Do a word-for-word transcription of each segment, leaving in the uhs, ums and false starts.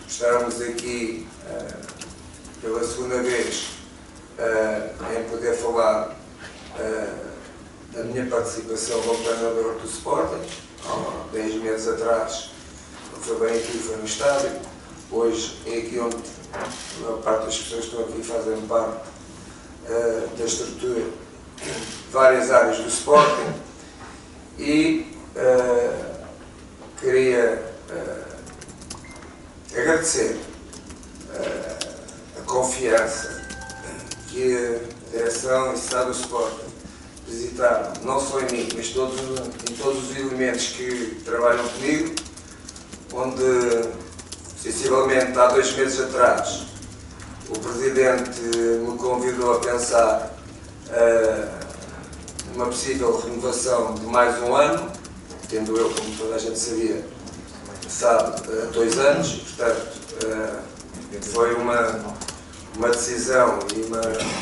estarmos aqui uh, pela segunda vez uh, em poder falar uh, da minha participação como treinador do Sporting. Há dez meses atrás foi bem aqui, foi no estádio. Hoje é aqui onde a maior parte das pessoas que estão aqui fazem parte uh, da estrutura de várias áreas do Sporting. E uh, queria uh, agradecer uh, a confiança que a direção e o Estado do Sporting visitaram, não só em mim, mas todos, em todos os elementos que trabalham comigo, onde, sensivelmente, há dois meses atrás, o Presidente me convidou a pensar uh, numa possível renovação de mais um ano, tendo eu, como toda a gente sabia, sabe, uh, dois anos, e, portanto, uh, foi uma, uma decisão e uma,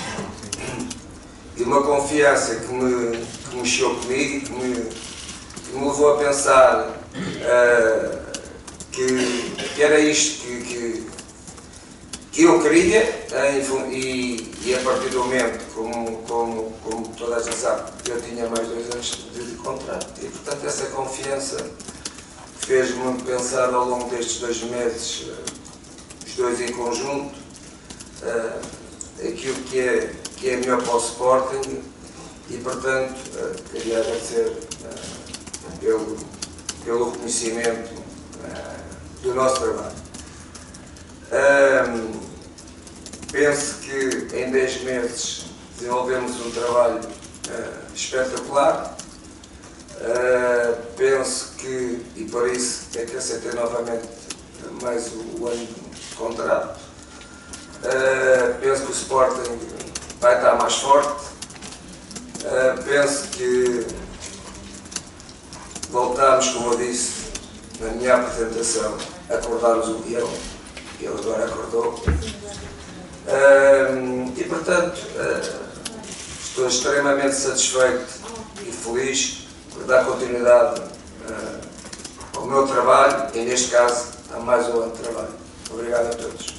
e uma confiança que me, que mexeu comigo e que me, que me levou a pensar uh, que, que era isto que, que, que eu queria, uh, e, e a partir do momento, como, como, como toda a gente sabe, eu tinha mais dois anos de, de contrato, e portanto essa confiança fez-me pensar ao longo destes dois meses, uh, os dois em conjunto, uh, aquilo que é, que é melhor para o Sporting, e portanto uh, queria agradecer uh, pelo, pelo reconhecimento uh, do nosso trabalho. Um, penso que em dez meses desenvolvemos um trabalho uh, espetacular. Uh, penso que, e por isso é que aceitei novamente mais o, o ano de contrato, uh, penso que o Sporting vai estar mais forte. Uh, penso que voltamos, como eu disse na minha apresentação, a acordarmos o guião, ele agora acordou. Uh, e portanto, uh, estou extremamente satisfeito e feliz por dar continuidade uh, ao meu trabalho e, neste caso, a mais um ano de trabalho. Obrigado a todos.